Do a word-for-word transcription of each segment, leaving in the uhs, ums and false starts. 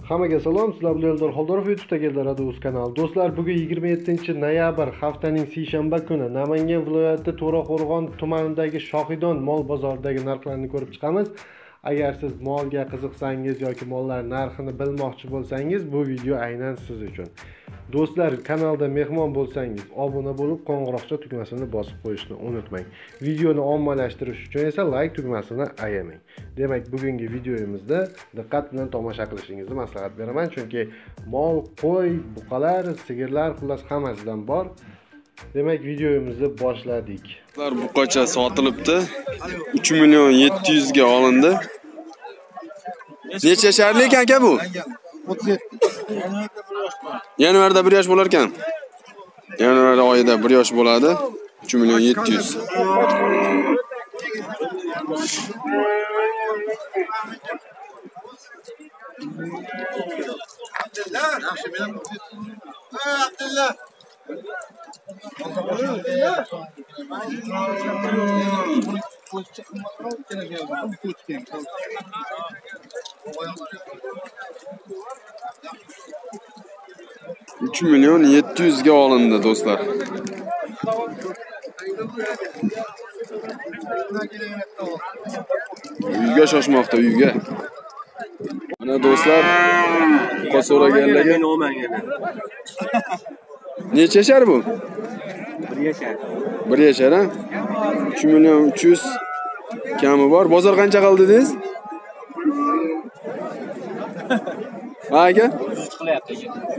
Hammaga salom, sizlar bilan Eldor Xoldorov YouTube'da keldi o'z kanal. Do'stlar, bugun yigirma yettinchi noyabr haftaning seshanba kuni Namangan viloyati To'raqo'rg'on tumanidagi Shohidon mol bozoridagi narxlarni ko'rib chiqamiz. Agar siz molga qiziqsangiz yoki mollar narxini bilmoqchi bo'lsangiz, bu video aynan siz uchun. Do'stlar, kanalda mehmon bo'lsangiz, obuna bo'lib, qo'ng'iroqcha tugmasini bosib qo'yishni unutmang. Videoni ommalashtirish uchun esa like tugmasini ayamang. Demak, bugungi videomizda diqqat bilan tomosha qilishingizni maslahat beraman, chunki mol, qo'y, buqalar, sigirlar, xullas hammasidan bor. Demak, videomizni boshladik. Buqacha sotilibdi. uch million yetti yuz ga olindi. Necha yasharli ekan aka bu? o'ttiz yetti. Yanvarda bir yosh bo'lar ekan. Yanvar oyida bir yosh bo'ladi. uch million yetti yuz. Abdullah. uch million yetti yuz ga olindi do'stlar. Uyga shoshmoqda, uyga. Mana do'stlar, buqa so'raganlarga necha yashar bu? bir yashar. bir yashar, ha? uch million uch yuz kami bor. Bozor qancha qildi dedingiz? Ha aka? Chiqyapti.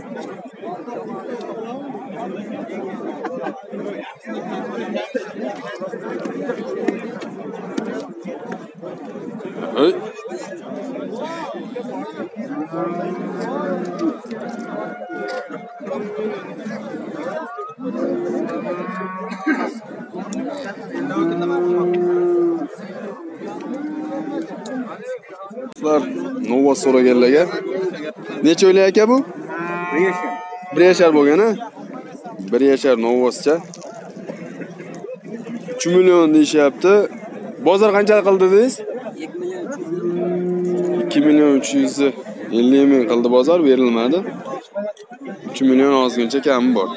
Hey. Sizlar nova so'raganlarga necha o'ylar aka bu? bir yashar. bir yashar bo'lgan, ha? bir yashar novoscha. uch million deyapti. Bozor qancha qildi dedingiz? ikki million uch yuz ellik ming qildi bozor, berilmadi. uch million ozgincha kami bor.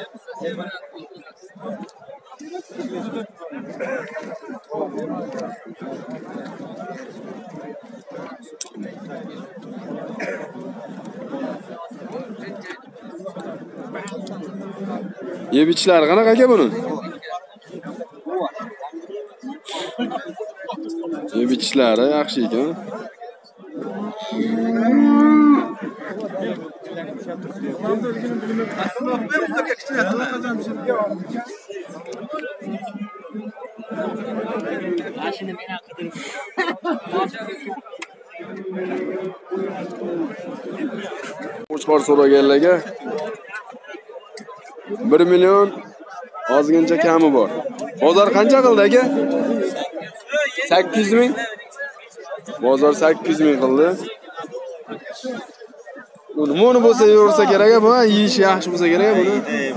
Yeb ichlari qanaqa aka buni? Yeb ichlari yaxshi ekan. Qo'chqor so'raganlarga bir million ozgincha kami bor. Bozor qancha qildi aka? sakkiz yuz ming. Bozor sakkiz yuz ming qildi. Uni mo'ni bo'lsa yo'rsa kerak, bu yeyish yaxshi bo'lsa kerak buni.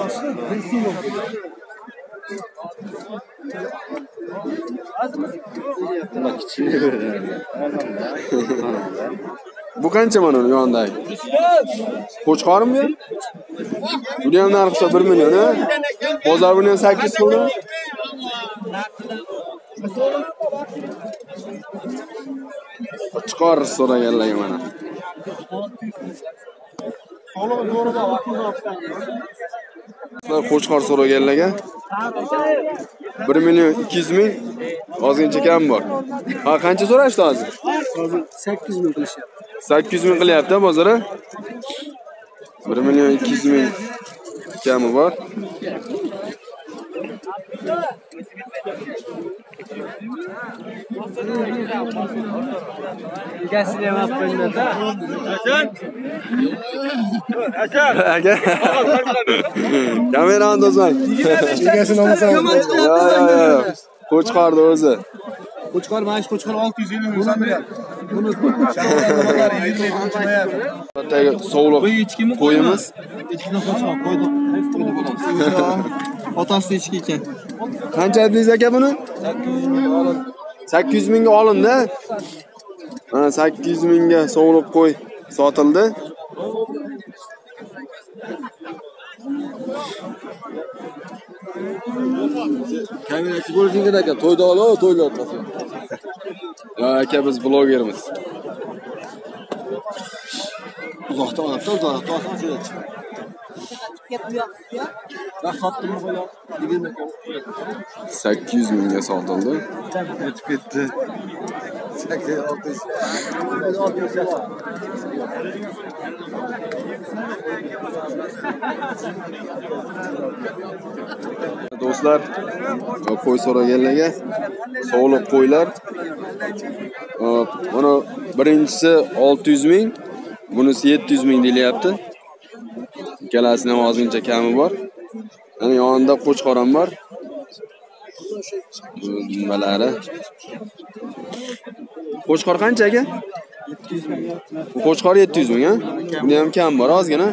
Bu qancha mana uni yondagi? Qo'chqormi? Buni ham narxi bir million, ha? Bozor buni ham sakkiz qildi. Qo'chqor so'raganlarga mana. Qo'chqor so'raganlarga bir million ikki yuz ming ozgincha kam bor. Ha, qancha so'rashdi hozir? Hozir sakkiz yuz ming qilishyapti. sakkiz yuz ming qilyapti bozor, ha? bir million ikki yuz ming kami bor. Egasi ham apanda. Hasan. Hasan. Aka. Kamerani to'smang. Egasini olmasam. Yo, yo, yo. Qo'chqorni o'zi. Qo'chqor mana shu qo'chqor olti yuz ellik ming sotilyapti. Unutma. Shaharda yigirma yettinchi noyabr. Bittaga sovliq qo'yimiz. Ichkidan qo'chqor qo'ydi. Otasi ichki ekan. Qancha dedingiz aka buni? sakkiz yuz mingga olindi. Mana sakkiz yuz mingga sovliq qo'y sotildi. Kaminachi bo'lishing kerak aka, to'yda olo, to'yda o'tmasin. Ya aka biz blogermiz. Uzoqda olibdi, uzoqda olsa sakkiz yuz mingga sotildi. o'tib ketdi. sakkiz olti yuz. Do'stlar, qo'y so'raganlarga sog'liq qo'ylar. Mana birinchisi olti yuz ming, bunisi yetti yuz ming deyilyapti. Ikkalasining ozgincha kami bor. Ana yonida qo'chqor ham bor. Bu nimalari? Qo'chqor qancha aka? Bu qo'chqor yetti yuz ming, ha? Bunda ham kam bor, ozgina.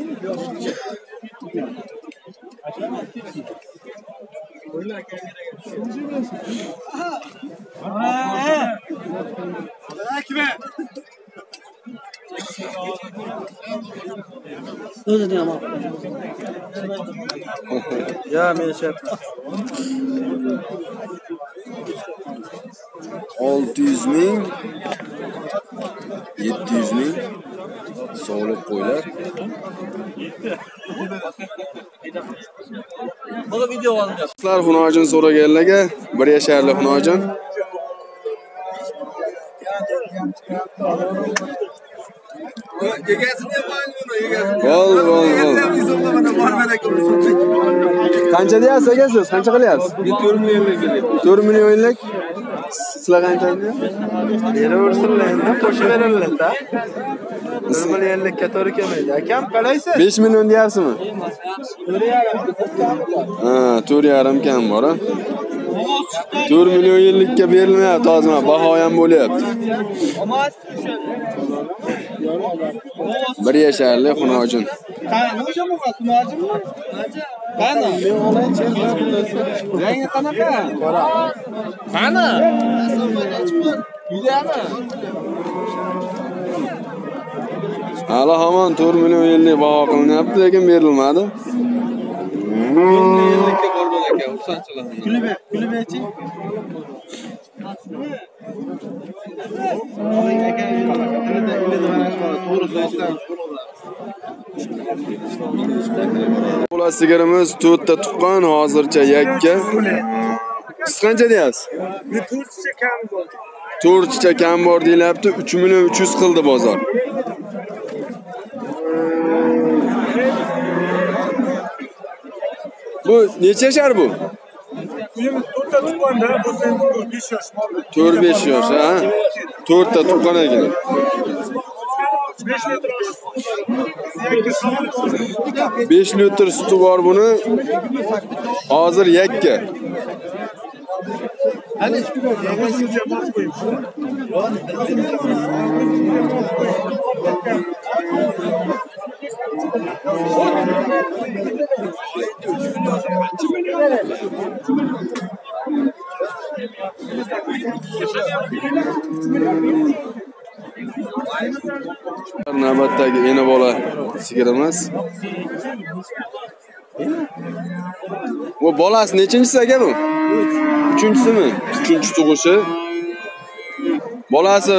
O'zini ham ol. Ya, men shart. olti yuz ming, yetti yuz ming sog'liq qo'ylar. Bu video oldim. Sizlar xunojin so'raganlarga bir yasharli xunojin. Bol, bol, bol. Qancha deyapsiz aka siz? Qancha qilyapsiz? to'rt millionlik. Sizlar qancha deyapsiz? Beraversinlar endi, qo'shib berarlar-da. bir millionlikka to'g'ri kelmaydi. Akam qalaysiz? besh million deyapsizmi? Ha, to'rt yarim kam bor, ha. to'rt million yillikka berilmayapti hozir, baho ham bo'lyapti. Bir yasharli xunojin. Qani, o'sha bo'lsa xunojinmi? Qani? Yangi qanaqa? Qani? Uydami? Hali hamon to'rt million yillik baho qilinyapti, lekin berilmadi. yillikka qo'rban aka, xursandchilar. Kulib, kulib-chi. Bola sigirimiz to'rtta tuqqan, hozircha yakka. Siz qancha deyapsiz? to'rtcha kam bor. to'rtcha kam bor deyilyapti, uch million uch yuz qildi bozor. Bu necha yashar bu? to'rtta tuqqanda, bu sen besh yosh bor. to'rt besh yosh, ha? to'rtta tuqqan ekan. besh litr suti bor buni. Hozir yakka. Navbatdagi ena bola sigirimiz. Bu bolasi nechinchisi aka bu? Uchinchisimi? Uchinchi tug'ishi. Bolasi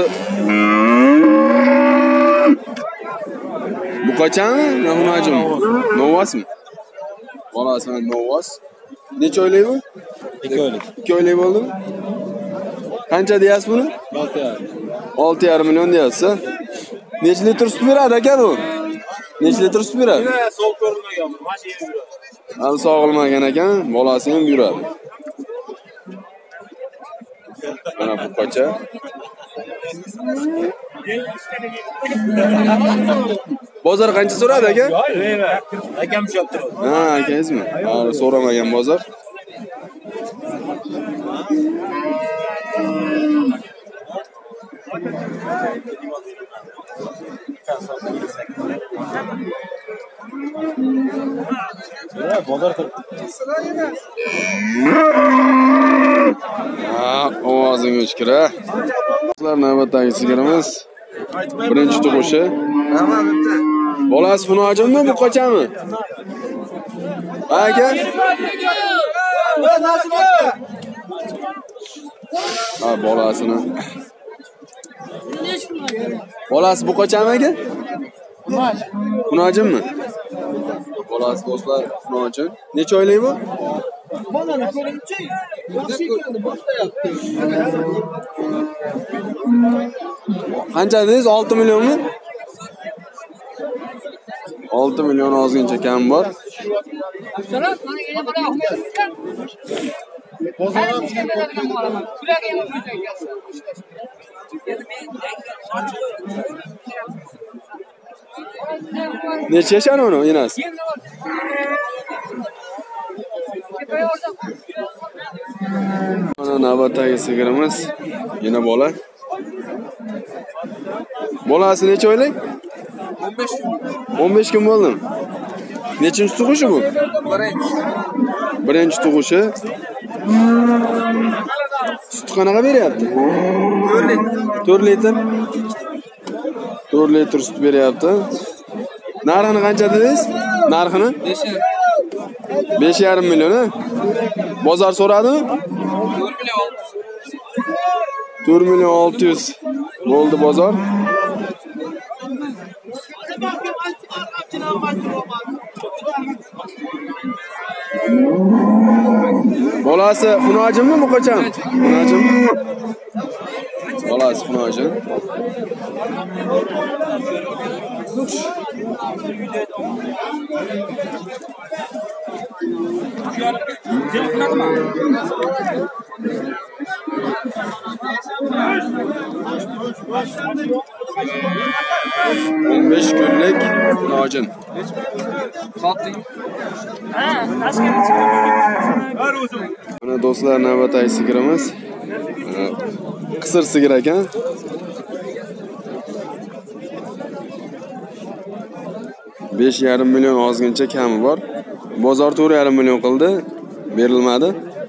bu qachon? Nahunajim. Novasmi? Bolasi novas. Necha oylik bu? ikki oylik. ikki oylik bo'ldimi? Qancha deyapsiz buni? olti yarim million deyapsiz. Necha litr sut beradi aka bu? Necha litr sut beradi? So'l ko'rilmagan, mana shu yerda. Hali sog'ilmagan ekan, bolasi ham yuradi. Mana bu qacha. Bozor qancha so'radi aka? Akam shop turadi. Ha, akangizmi? Hali so'ramagan bozor. Bozor Ha, ovozing o'chkira. Sizlar navbatdagi sigirimiz. Birinchi tug'ishi Hamma bitta. Bolasi Xunochimmi, bu qochami? Aka? Nasib aka. Ha, bolasini. Bolasi bu qochami aka? Xunochimmi? Bolasi do'stlar Xunochim. Necha oylik bu? Bolani ko'ringchi. Yaxshi ekan, boshlayapti. Qancha dedingiz? olti millionmi? olti million ozgincha kam bor. Necha yashar uni, Inas? Mana navbatdagi sigirimiz, yana bola. Bolasi necha oylik? o'n besh o'n besh kun bo'ldimi? Nechinchi tug'ishi bu? Birinchi tug'ishi. Sut qanaqa beryapti? to'rt litr. to'rt litr sut beryapti. Narxini qancha dedingiz? Narxini? besh yarim million. Bozor so'radimi? to'rt million olti yuz. Bo'ldi bozor. Bolasi Xunochimmi, bu qocham? Xunochim. Bolasi Xunochim. o'n besh kunlik Xunochim. Mana do'stlar, navbatdagi sigirimiz. Qisir sigir ekan. besh yarim million ozgincha kami bor. Bozor to'rt yarim million qildi, berilmadi.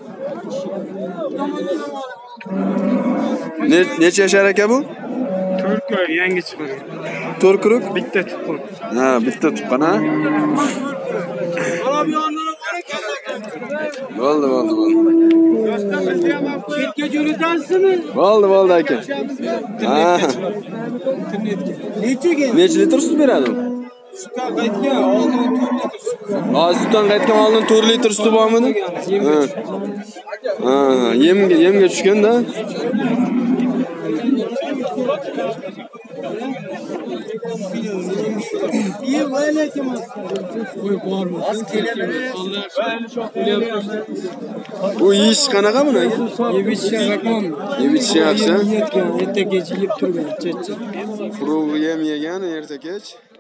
Ne necha yashar aka bu? to'rt kun yangi chiqqan. to'rt kuruk? Bitta tuqqan. Ha, bitta tuqqan ha. Bo'ldi, bo'ldi, bo'ldi. Chetga jo'natansizmi? Bo'ldi, bo'ldi aka. Ha. Nechaga? Necha litr sut beradi u? Sutdan qaytgan oldin to'rt litr sut. Ha, sutdan qaytgan oldin to'rt litr suti bormidi? Ha. Ha, yemga, yemga tushganda. Yem aylakim. Qo'y bormi? Bu ish qanaqa buni? Yeb ichishga raqam. Yeb ichish yaxshi. Yetgan, erta kech yeb turgan, chechcha. Quruq yem yegan erta kech.